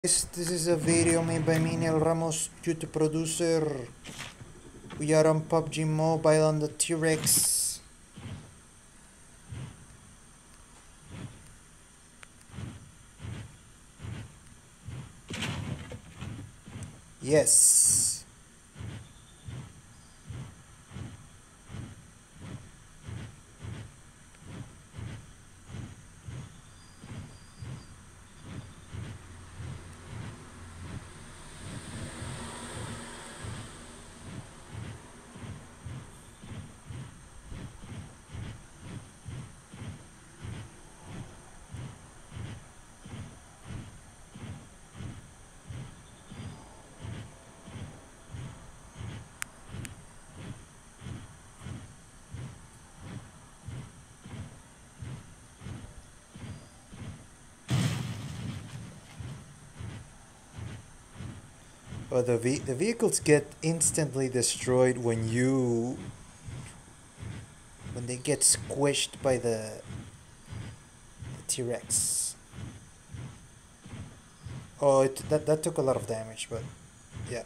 This is a video made by Miniel Ramos, YouTube producer. We are on PUBG Mobile on the T-Rex. Yes. The vehicles get instantly destroyed when they get squished by the T-Rex. Oh, that took a lot of damage, but yeah.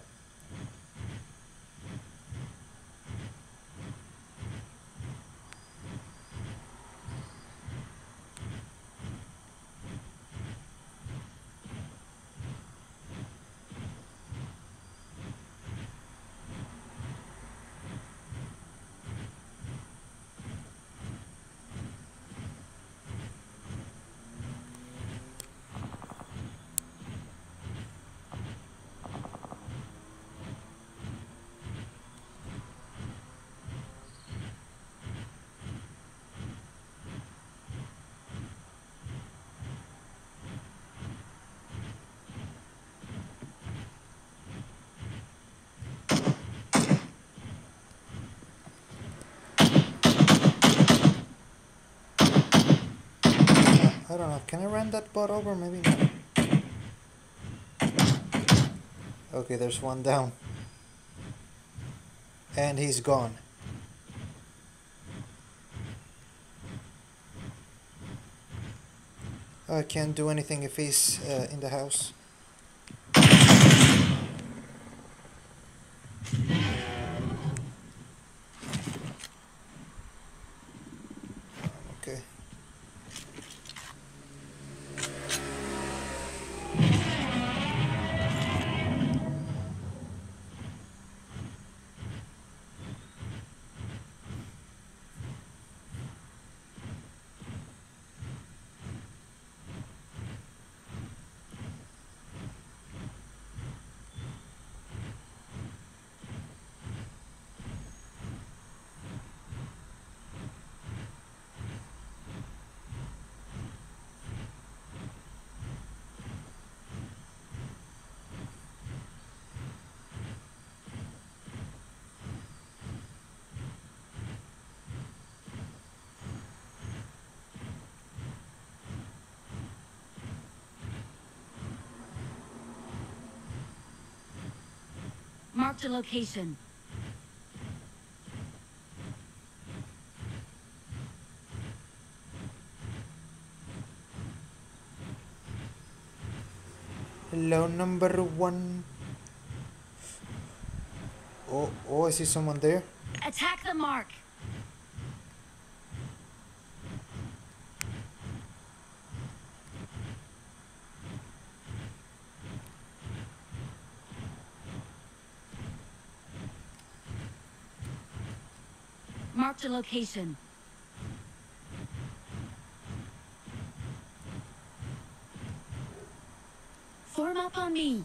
I don't know. Can I run that bot over? Maybe not. Okay, there's one down. And he's gone. I can't do anything if he's in the house. Okay. Marked a location. Hello, number one. Oh, I see someone there. Attack the mark. Marked a location. Form up on me.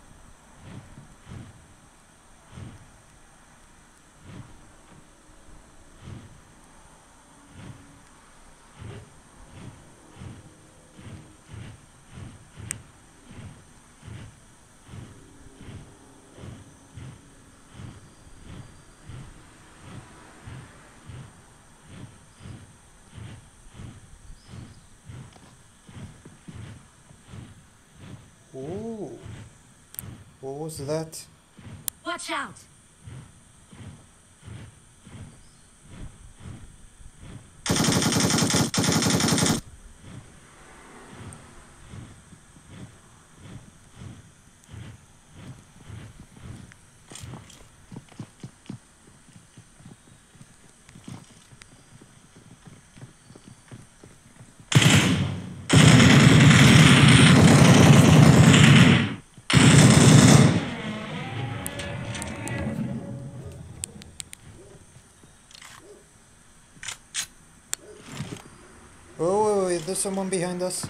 Oh, what was that? Watch out. there's someone behind us.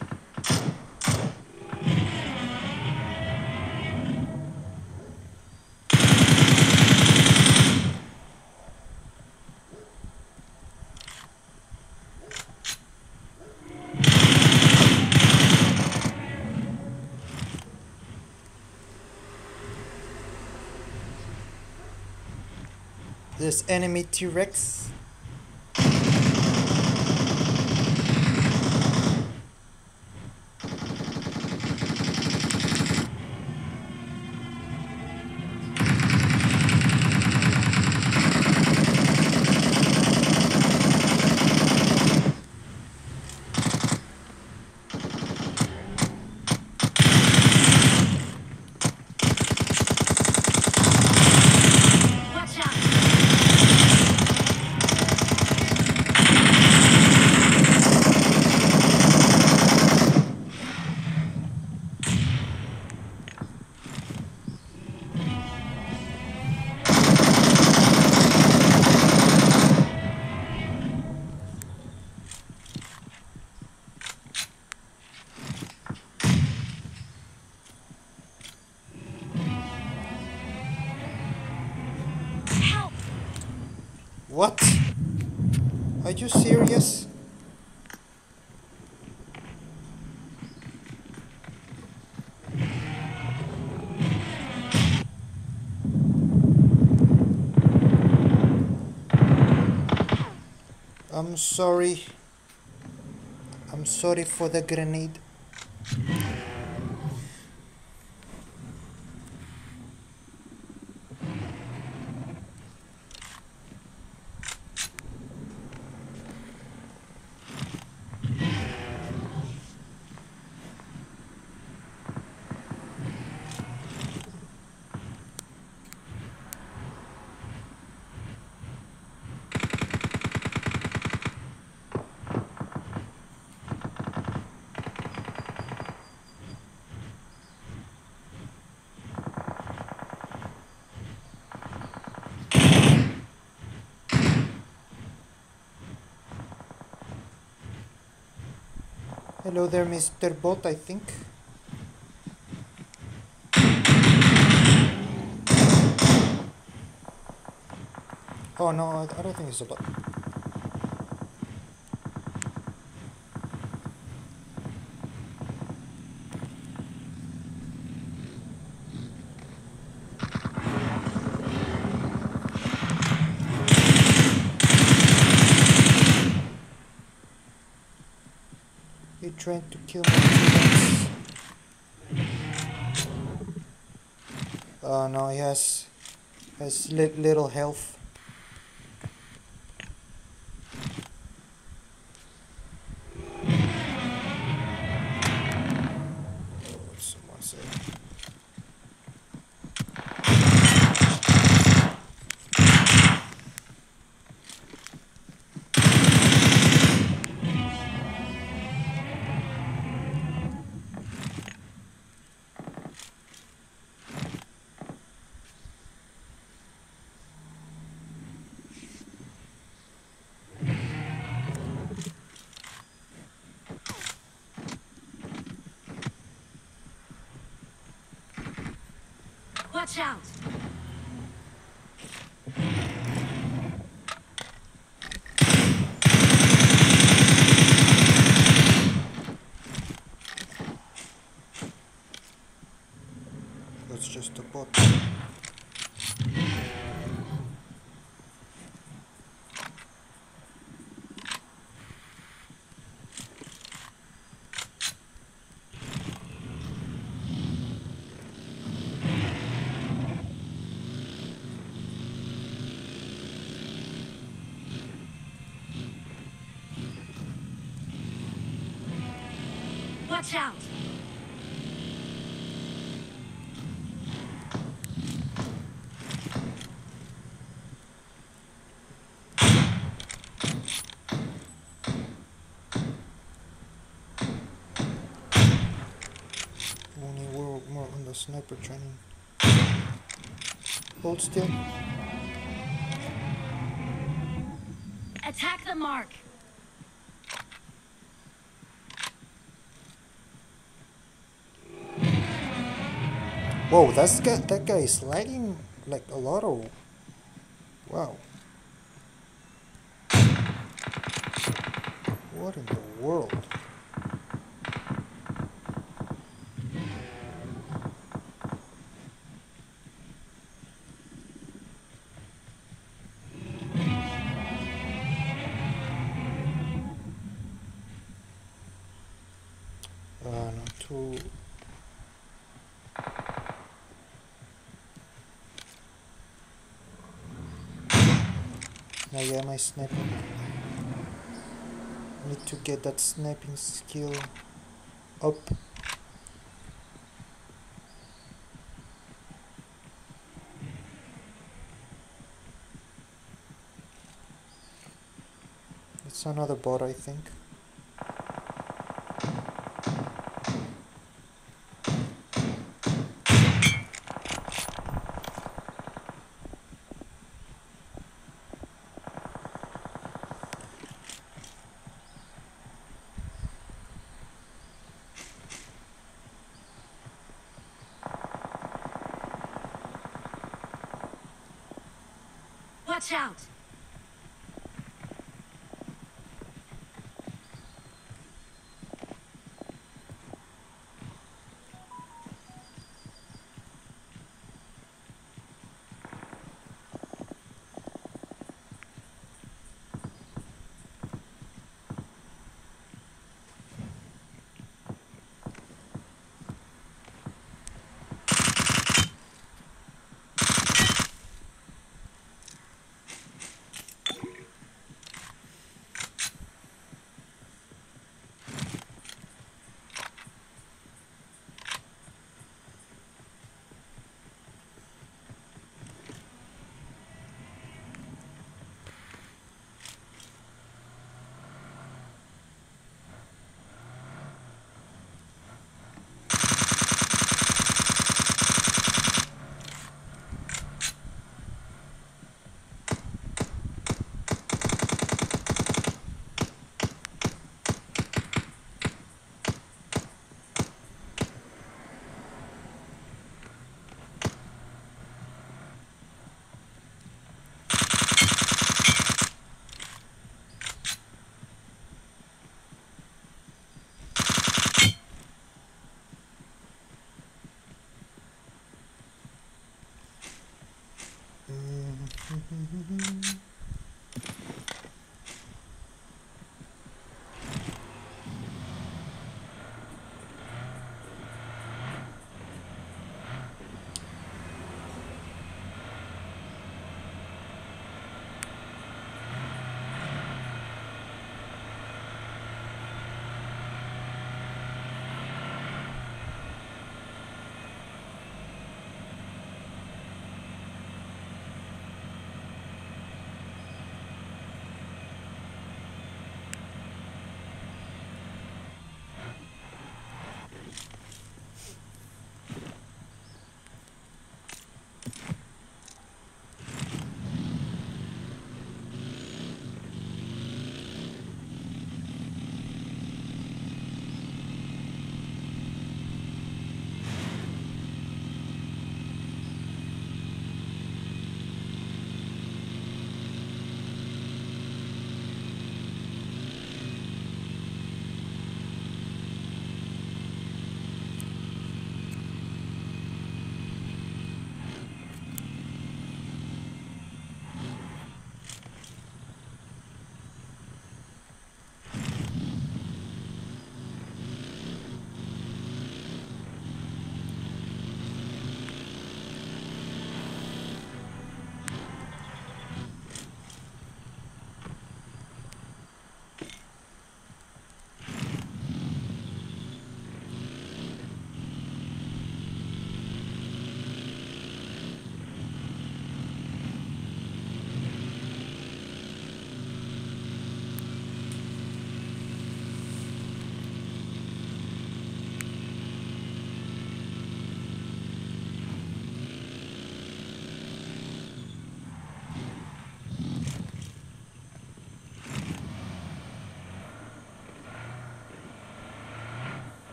There's enemy T-Rex. Watch out! Help! What? Are you serious? I'm sorry. I'm sorry for the grenade. Hello there, Mr. Bot, I think. Oh no, I don't think it's a bot. He tried to kill my teammates. Oh no, he has little health. What's someone say? Watch out! That's just a bot. Watch out! Only we're more on the sniper training. Hold still. Attack the mark! Whoa, that guy is lagging like a lot of... Wow. What in the world? Not too... Now yeah, my sniping. Need to get that sniping skill up. It's another bot, I think. Watch out!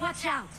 Watch out!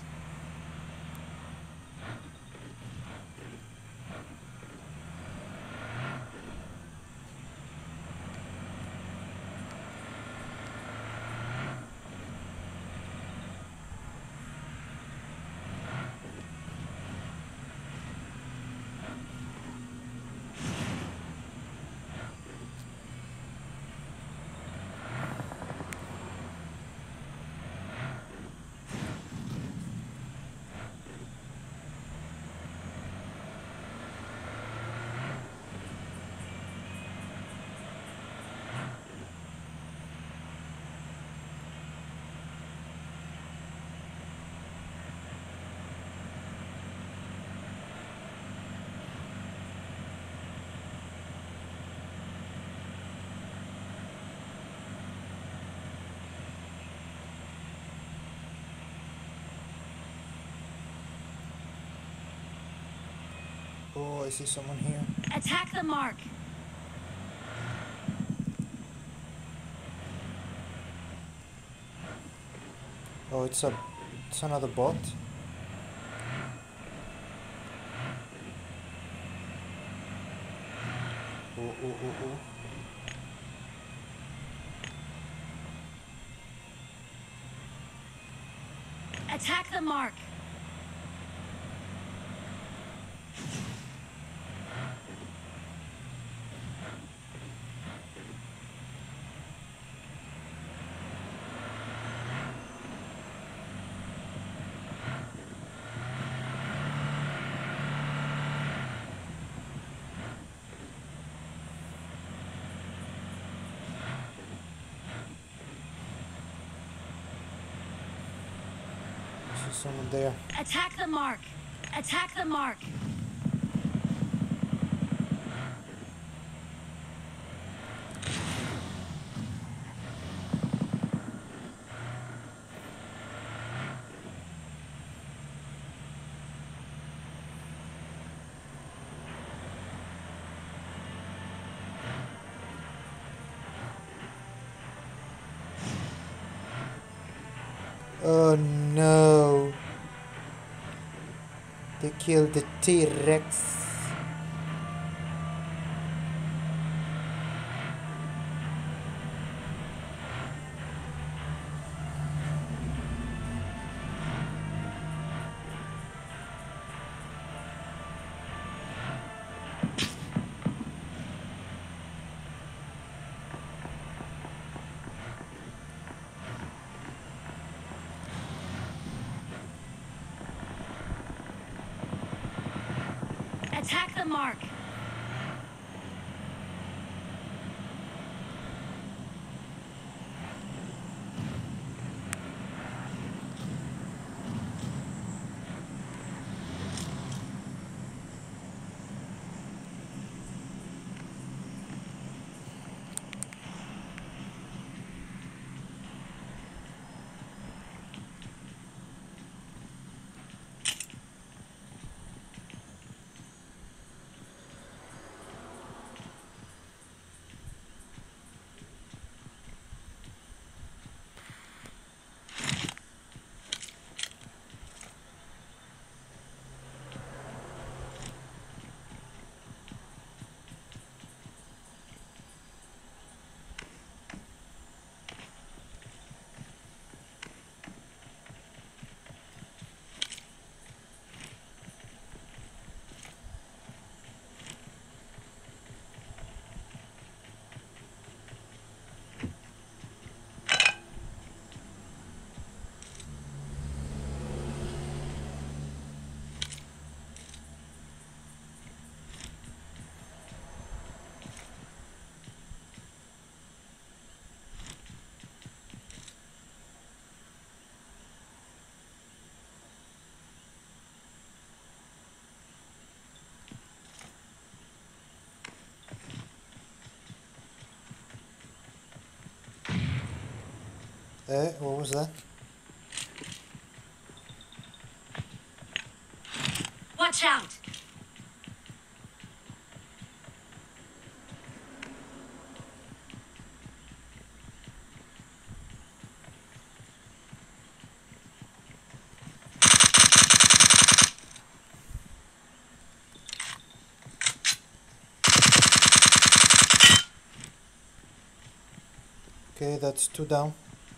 Oh, I see someone here. Attack the mark! Oh, it's another bot. Oh. Attack the mark! I see someone there. Attack the mark! Attack the mark! Oh no. They killed the T-Rex. Attack the mark! What was that? Watch out! Okay, that's 2 down.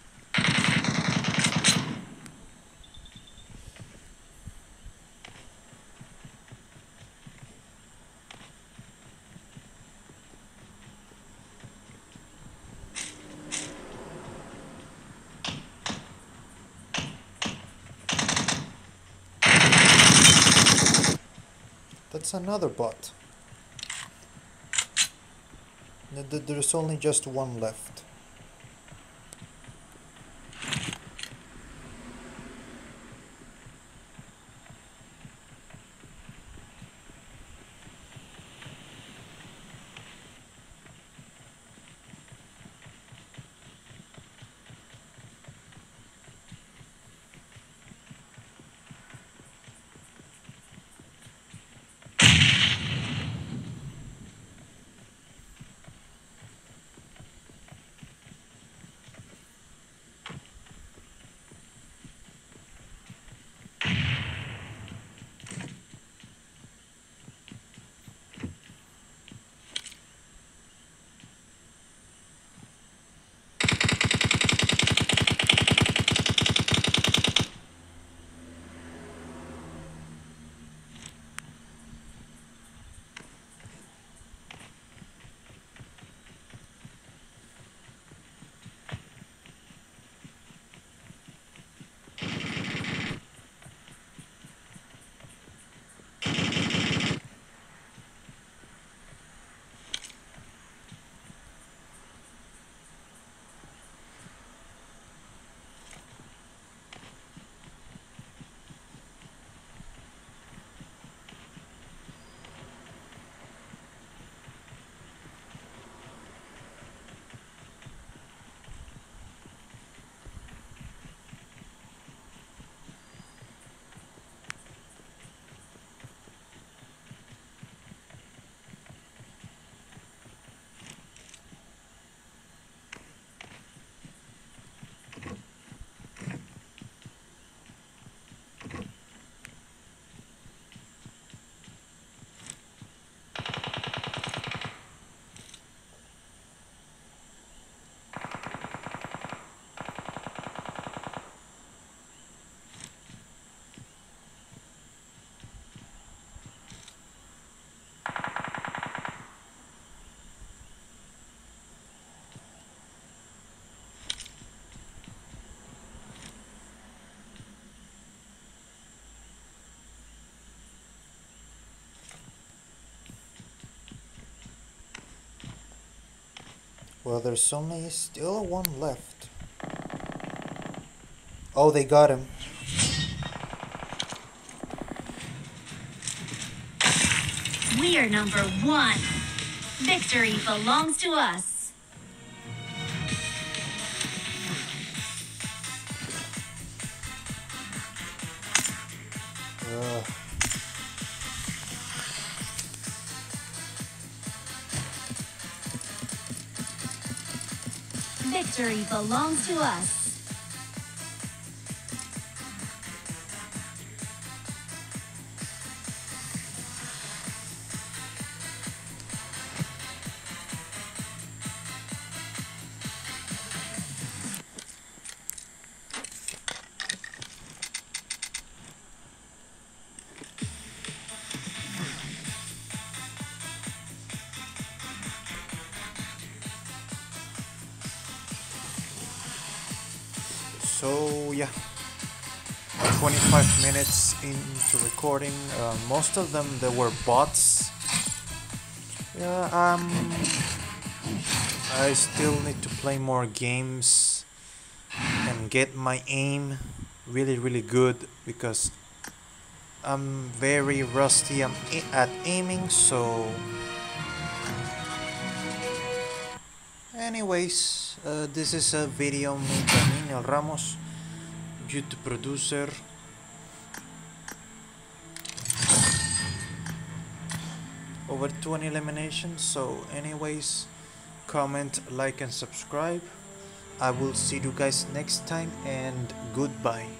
That's another bot. There's only just one left. Well, there's only still one left. Oh, they got him. We are number 1. Victory belongs to us. Victory belongs to us. So yeah, 25 minutes into recording. Most of them they were bots. Yeah, I still need to play more games and get my aim really good because I'm very rusty at aiming. So anyways, this is a video made by me, Neil Ramos, YouTube producer. Over 20 eliminations. So anyways, comment, like and subscribe. I will see you guys next time, and goodbye.